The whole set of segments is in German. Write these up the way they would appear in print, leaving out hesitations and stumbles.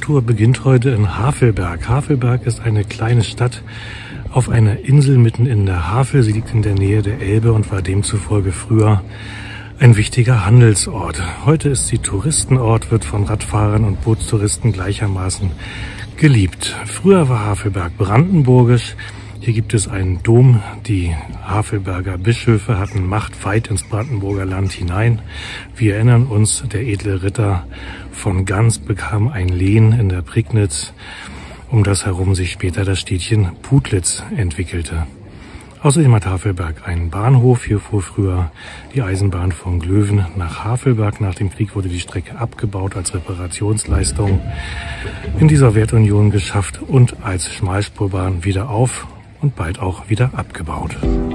Radtour beginnt heute in Havelberg. Havelberg ist eine kleine Stadt auf einer Insel mitten in der Havel. Sie liegt in der Nähe der Elbe und war demzufolge früher ein wichtiger Handelsort. Heute ist sie Touristenort, wird von Radfahrern und Bootstouristen gleichermaßen geliebt. Früher war Havelberg brandenburgisch. Hier gibt es einen Dom. Die Havelberger Bischöfe hatten Macht weit ins Brandenburger Land hinein. Wir erinnern uns, der edle Ritter von Ganz bekam ein Lehen in der Prignitz, um das herum sich später das Städtchen Putlitz entwickelte. Außerdem hat Havelberg einen Bahnhof. Hier fuhr früher die Eisenbahn von Glöwen nach Havelberg. Nach dem Krieg wurde die Strecke abgebaut als Reparationsleistung in die Sowjetunion geschafft und als Schmalspurbahn wieder auf und bald auch wieder abgebaut.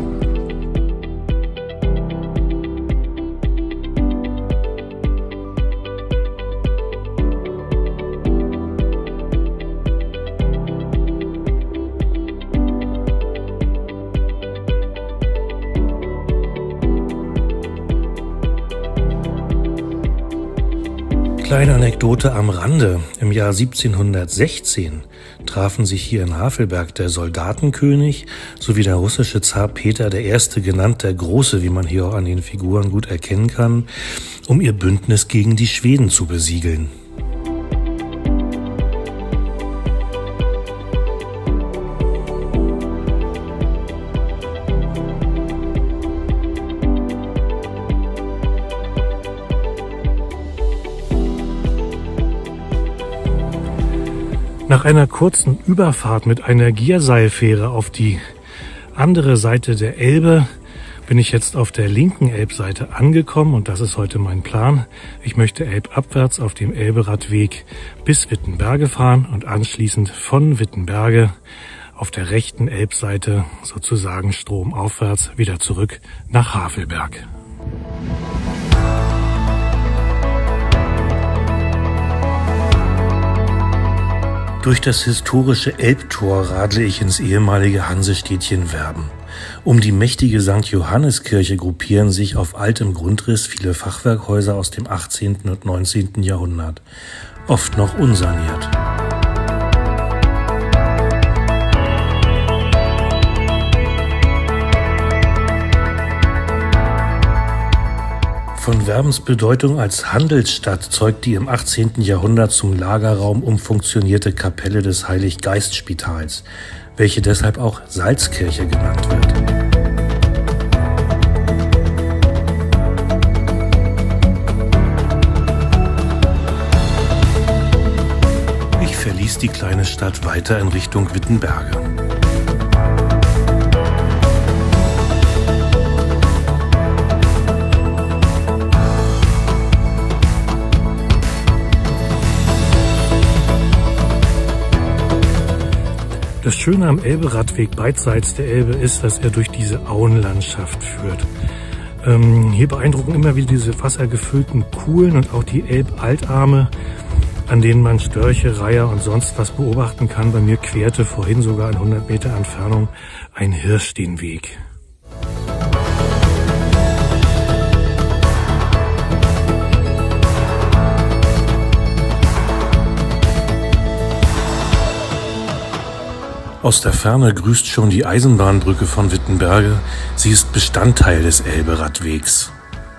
Kleine Anekdote am Rande. Im Jahr 1716 trafen sich hier in Havelberg der Soldatenkönig sowie der russische Zar Peter I., genannt der Große, wie man hier auch an den Figuren gut erkennen kann, um ihr Bündnis gegen die Schweden zu besiegeln. Nach einer kurzen Überfahrt mit einer Gierseilfähre auf die andere Seite der Elbe bin ich jetzt auf der linken Elbseite angekommen und das ist heute mein Plan. Ich möchte elbabwärts auf dem Elberadweg bis Wittenberge fahren und anschließend von Wittenberge auf der rechten Elbseite sozusagen stromaufwärts wieder zurück nach Havelberg. Durch das historische Elbtor radle ich ins ehemalige Hansestädtchen Werben. Um die mächtige St. Johanneskirche gruppieren sich auf altem Grundriss viele Fachwerkhäuser aus dem 18. und 19. Jahrhundert, oft noch unsaniert. Von Werbens Bedeutung als Handelsstadt zeugt die im 18. Jahrhundert zum Lagerraum umfunktionierte Kapelle des Heilig-Geist-Spitals, welche deshalb auch Salzkirche genannt wird. Ich verließ die kleine Stadt weiter in Richtung Wittenberge. Das Schöne am Elberadweg beidseits der Elbe ist, dass er durch diese Auenlandschaft führt. Hier beeindrucken immer wieder diese wassergefüllten Kuhlen und auch die Elbaltarme, an denen man Störche, Reiher und sonst was beobachten kann. Bei mir querte vorhin sogar in 100 Meter Entfernung ein Hirsch den Weg. Aus der Ferne grüßt schon die Eisenbahnbrücke von Wittenberge. Sie ist Bestandteil des Elberadwegs.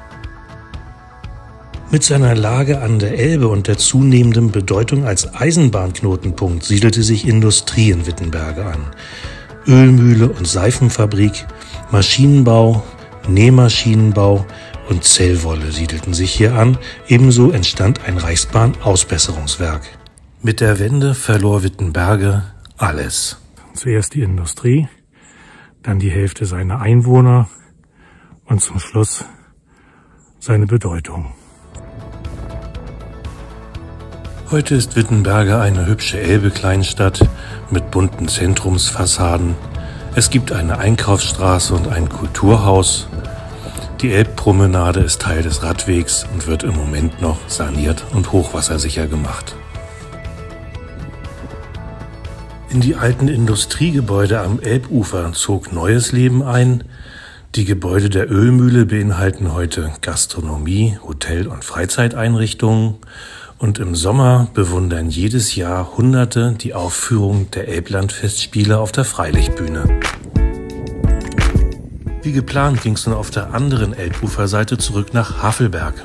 Mit seiner Lage an der Elbe und der zunehmenden Bedeutung als Eisenbahnknotenpunkt siedelte sich Industrie in Wittenberge an. Ölmühle und Seifenfabrik, Maschinenbau, Nähmaschinenbau und Zellwolle siedelten sich hier an. Ebenso entstand ein Reichsbahn-Ausbesserungswerk. Mit der Wende verlor Wittenberge alles. Zuerst die Industrie, dann die Hälfte seiner Einwohner und zum Schluss seine Bedeutung. Heute ist Wittenberge eine hübsche Elbe-Kleinstadt mit bunten Zentrumsfassaden. Es gibt eine Einkaufsstraße und ein Kulturhaus. Die Elbpromenade ist Teil des Radwegs und wird im Moment noch saniert und hochwassersicher gemacht. In die alten Industriegebäude am Elbufer zog neues Leben ein. Die Gebäude der Ölmühle beinhalten heute Gastronomie, Hotel- und Freizeiteinrichtungen Und im Sommer bewundern jedes Jahr Hunderte die Aufführung der Elblandfestspiele auf der Freilichtbühne. Wie geplant ging es nun auf der anderen Elbuferseite zurück nach Havelberg.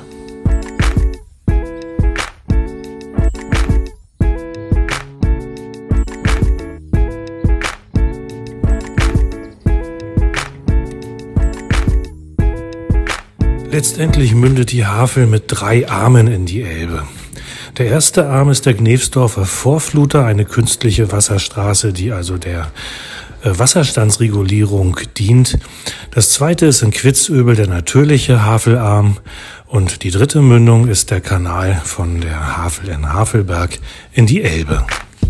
Letztendlich mündet die Havel mit 3 Armen in die Elbe. Der erste Arm ist der Gnefsdorfer Vorfluter, eine künstliche Wasserstraße, die also der Wasserstandsregulierung dient. Das zweite ist in Quitzöbel der natürliche Havelarm und die dritte Mündung ist der Kanal von der Havel in Havelberg in die Elbe.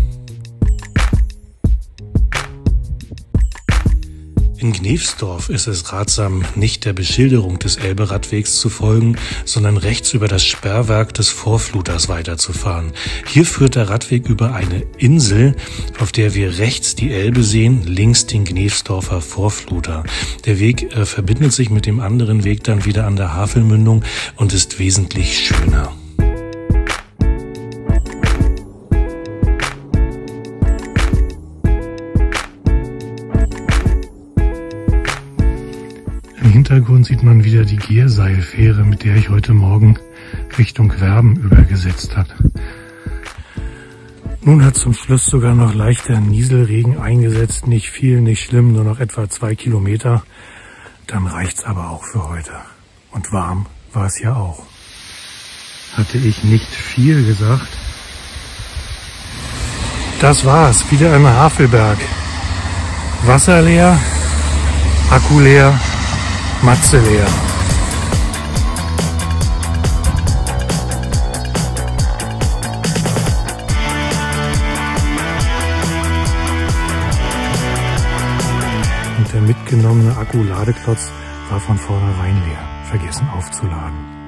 In Gnefsdorf ist es ratsam, nicht der Beschilderung des Elberadwegs zu folgen, sondern rechts über das Sperrwerk des Vorfluters weiterzufahren. Hier führt der Radweg über eine Insel, auf der wir rechts die Elbe sehen, links den Gnefsdorfer Vorfluter. Der Weg verbindet sich mit dem anderen Weg dann wieder an der Havelmündung und ist wesentlich schöner. Im Hintergrund sieht man wieder die Gierseilfähre, mit der ich heute Morgen Richtung Werben übergesetzt habe. Nun hat zum Schluss sogar noch leichter Nieselregen eingesetzt. Nicht viel, nicht schlimm, nur noch etwa 2 Kilometer. Dann reicht's aber auch für heute. Und warm war es ja auch. Hatte ich nicht viel gesagt. Das war's, wieder in Havelberg. Wasser leer, Akku leer, Matze leer. Und der mitgenommene Akku-Ladeklotz war von vornherein leer. Vergessen aufzuladen.